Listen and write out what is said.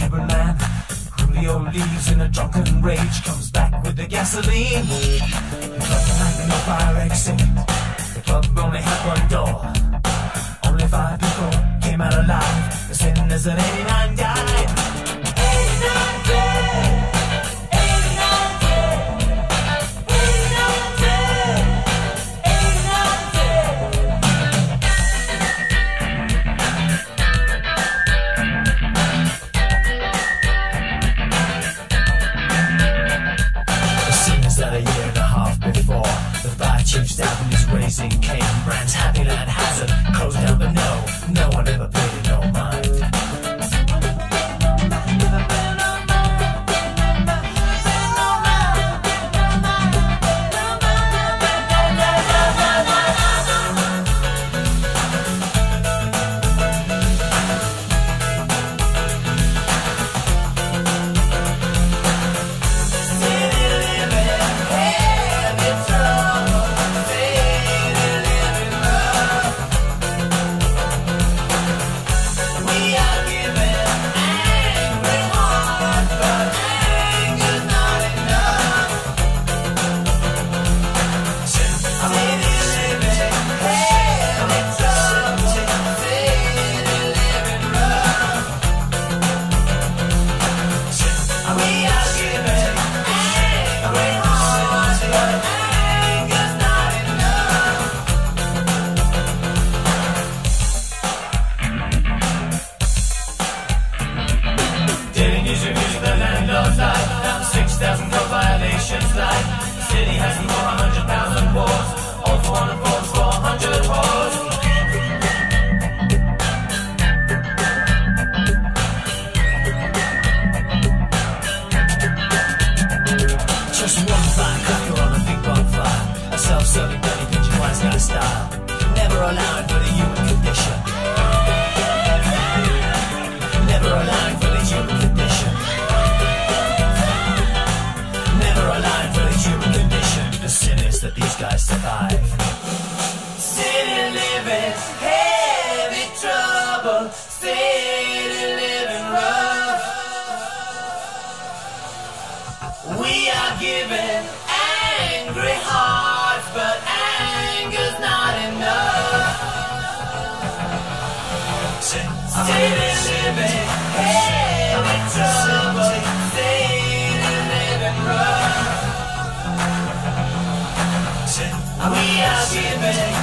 stubborn man. Julio leaves in a drunken rage, comes back with the gasoline. The club had no fire exit. The club only had one door. Only 5 people came out alive. The sinners and 89 died. 89 dead. 89 dead. 89 dead. 89 dead. The scene is that a year and a half before, the fire chief's album is raising Cain. Brand's Happy Land Hazard closed down, but no one ever paid it no mind. Self-serving dirty pigeon wise kind of style. Never allowing for the human condition. Never allowing for the human condition. Never allowing for the human condition. The sin is that these guys survive. City living, heavy trouble. City living rough. We are given angry hearts, but anger's not enough. City living, heavy trouble. City living rough. We are given